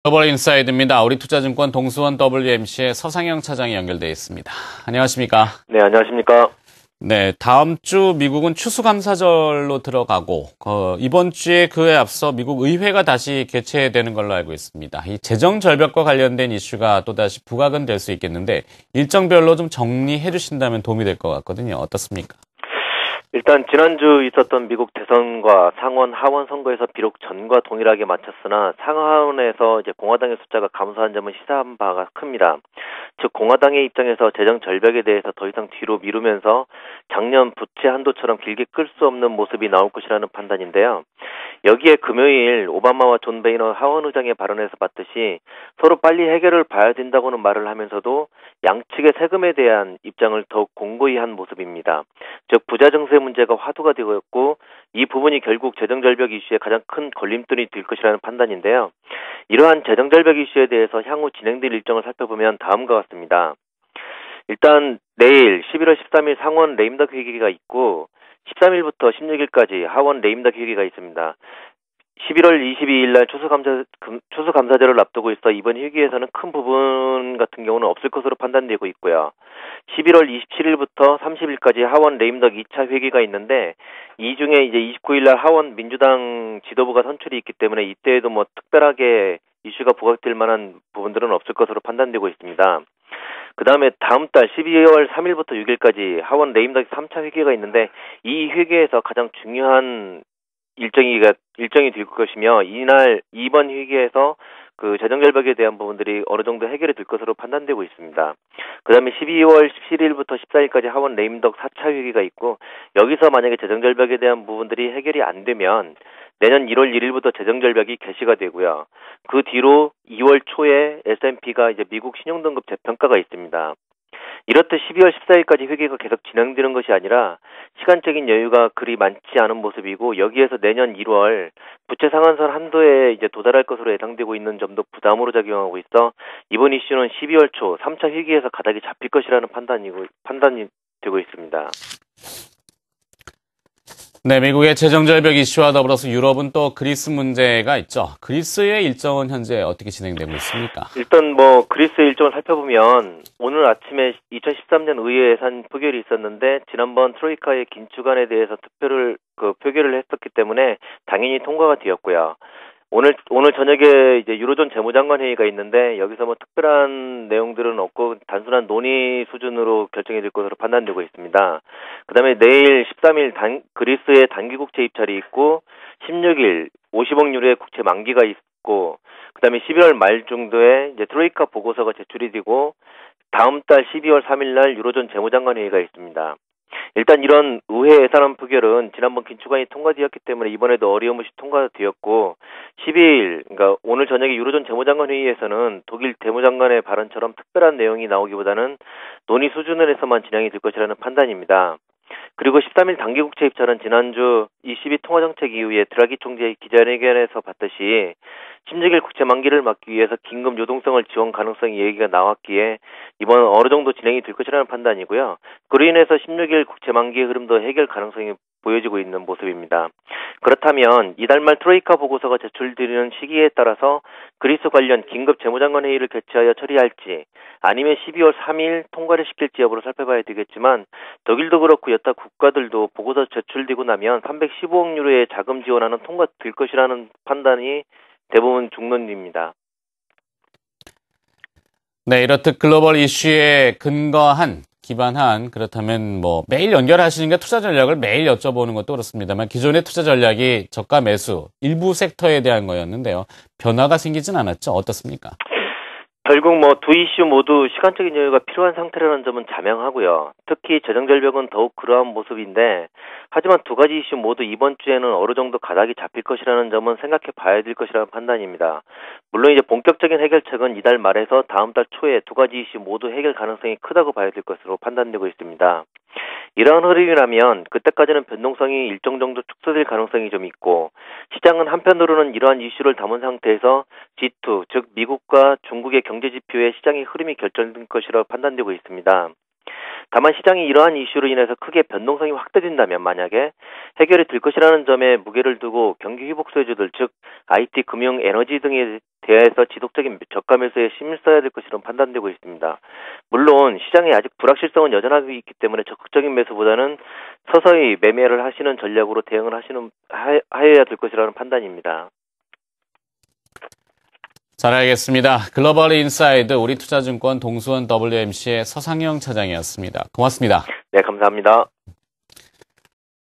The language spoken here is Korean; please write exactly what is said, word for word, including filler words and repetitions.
글로벌 인사이드입니다. 우리투자증권 동수원 더블유엠씨의 서상영 차장이 연결되어 있습니다. 안녕하십니까? 네, 안녕하십니까? 네, 다음 주 미국은 추수감사절로 들어가고 어, 이번 주에 그에 앞서 미국 의회가 다시 개최되는 걸로 알고 있습니다. 이 재정 절벽과 관련된 이슈가 또다시 부각은 될 수 있겠는데 일정별로 좀 정리해 주신다면 도움이 될 것 같거든요. 어떻습니까? 일단 지난주 있었던 미국 대선과 상원, 하원 선거에서 비록 전과 동일하게 마쳤으나 상하원에서 이제 공화당의 숫자가 감소한 점은 시사한 바가 큽니다. 즉 공화당의 입장에서 재정 절벽에 대해서 더 이상 뒤로 미루면서 작년 부채 한도처럼 길게 끌 수 없는 모습이 나올 것이라는 판단인데요. 여기에 금요일 오바마와 존 베이너 하원 의장의 발언에서 봤듯이 서로 빨리 해결을 봐야 된다고는 말을 하면서도 양측의 세금에 대한 입장을 더욱 공고히 한 모습입니다. 즉 부자 증세 문제가 화두가 되고 있고 이 부분이 결국 재정절벽 이슈에 가장 큰 걸림돌이 될 것이라는 판단인데요. 이러한 재정절벽 이슈에 대해서 향후 진행될 일정을 살펴보면 다음과 같습니다. 일단 내일 십일월 십삼일 상원 레임덕 회기가 있고 십삼일부터 십육일까지 하원 레임덕 회기가 있습니다. 십일월 이십이일 날 추수감사, 추수감사절을 앞두고 있어 이번 회기에서는 큰 부분 같은 경우는 없을 것으로 판단되고 있고요. 십일월 이십칠일부터 삼십일까지 하원 레임덕 이 차 회기가 있는데 이 중에 이제 이십구일 날 하원 민주당 지도부가 선출이 있기 때문에 이때에도 뭐 특별하게 이슈가 부각될 만한 부분들은 없을 것으로 판단되고 있습니다. 그 다음에 다음 달 십이월 삼일부터 육일까지 하원 레임덕 삼 차 회기가 있는데 이 회기에서 가장 중요한 일정이, 일정이 될 것이며 이날 이번 회기에서 그 재정절벽에 대한 부분들이 어느 정도 해결이 될 것으로 판단되고 있습니다. 그 다음에 십이월 십칠일부터 십사일까지 하원 레임덕 사 차 회기가 있고 여기서 만약에 재정절벽에 대한 부분들이 해결이 안 되면 내년 일월 일일부터 재정절벽이 개시가 되고요. 그 뒤로 이월 초에 에스 앤 피가 이제 미국 신용등급 재평가가 있습니다. 이렇듯 십이월 십사일까지 회기가 계속 진행되는 것이 아니라 시간적인 여유가 그리 많지 않은 모습이고 여기에서 내년 일월 부채 상한선 한도에 이제 도달할 것으로 예상되고 있는 점도 부담으로 작용하고 있어 이번 이슈는 십이월 초 삼 차 회기에서 가닥이 잡힐 것이라는 판단이고 판단이 되고 있습니다. 네, 미국의 재정절벽 이슈와 더불어서 유럽은 또 그리스 문제가 있죠. 그리스의 일정은 현재 어떻게 진행되고 있습니까? 일단 뭐 그리스의 일정을 살펴보면 오늘 아침에 이천십삼년 의회 예산 표결이 있었는데 지난번 트로이카의 긴축안에 대해서 투표를 그 표결을 했었기 때문에 당연히 통과가 되었고요. 오늘 오늘 저녁에 이제 유로존 재무장관 회의가 있는데 여기서 뭐 특별한 내용들은 없고 단순한 논의 수준으로 결정이 될 것으로 판단되고 있습니다. 그다음에 내일 십삼일 단, 그리스의 단기 국채 입찰이 있고 십육일 오십억 유로의 국채 만기가 있고 그다음에 십일월 말 정도에 이제 트로이카 보고서가 제출이 되고 다음 달 십이월 삼일 날 유로존 재무장관 회의가 있습니다. 일단 이런 의회 예산안 표결은 지난번 긴축안이 통과되었기 때문에 이번에도 어려움 없이 통과되었고 십이일 그러니까 오늘 저녁에 유로존 재무장관 회의에서는 독일 재무장관의 발언처럼 특별한 내용이 나오기보다는 논의 수준에서만 진행이 될 것이라는 판단입니다. 그리고 십삼일 단기국채 입찰은 지난주 이 십이 통화정책 이후에 드라기 총재의 기자회견에서 봤듯이 십육일 국채 만기를 막기 위해서 긴급 유동성을 지원 가능성이 얘기가 나왔기에 이번 어느 정도 진행이 될 것이라는 판단이고요. 그로 인해서 십육일 국채 만기 흐름도 해결 가능성이 보여지고 있는 모습입니다. 그렇다면 이달 말 트로이카 보고서가 제출되는 시기에 따라서 그리스 관련 긴급 재무장관 회의를 개최하여 처리할지 아니면 십이월 삼일 통과를 시킬지 여부를 살펴봐야 되겠지만 독일도 그렇고 여타 국가들도 보고서 제출되고 나면 삼백십오억 유로의 자금 지원안은 통과될 것이라는 판단이 대부분 중론입니다. 네, 이렇듯 글로벌 이슈에 근거한 기반한 그렇다면 뭐 매일 연결하시는 게 투자 전략을 매일 여쭤보는 것도 그렇습니다만 기존의 투자 전략이 저가 매수 일부 섹터에 대한 거였는데요. 변화가 생기진 않았죠. 어떻습니까? 결국 뭐 두 이슈 모두 시간적인 여유가 필요한 상태라는 점은 자명하고요. 특히 재정절벽은 더욱 그러한 모습인데 하지만 두 가지 이슈 모두 이번 주에는 어느 정도 가닥이 잡힐 것이라는 점은 생각해 봐야 될 것이라는 판단입니다. 물론 이제 본격적인 해결책은 이달 말에서 다음 달 초에 두 가지 이슈 모두 해결 가능성이 크다고 봐야 될 것으로 판단되고 있습니다. 이러한 흐름이라면 그때까지는 변동성이 일정 정도 축소될 가능성이 좀 있고 시장은 한편으로는 이러한 이슈를 담은 상태에서 지 투, 즉 미국과 중국의 경제지표의 시장의 흐름이 결정될 것이라고 판단되고 있습니다. 다만 시장이 이러한 이슈로 인해서 크게 변동성이 확대된다면 만약에 해결이 될 것이라는 점에 무게를 두고 경기 회복 소유주들 즉 아이티, 금융, 에너지 등에 대해서 지속적인 저가 매수에 힘을 써야 될 것이라고 판단되고 있습니다. 물론 시장에 아직 불확실성은 여전하고 있기 때문에 적극적인 매수보다는 서서히 매매를 하시는 전략으로 대응을 하시는 하, 하여야 될 것이라는 판단입니다. 잘 알겠습니다. 글로벌 인사이드 우리투자증권 동수원 더블유엠씨의 서상영 차장이었습니다. 고맙습니다. 네, 감사합니다.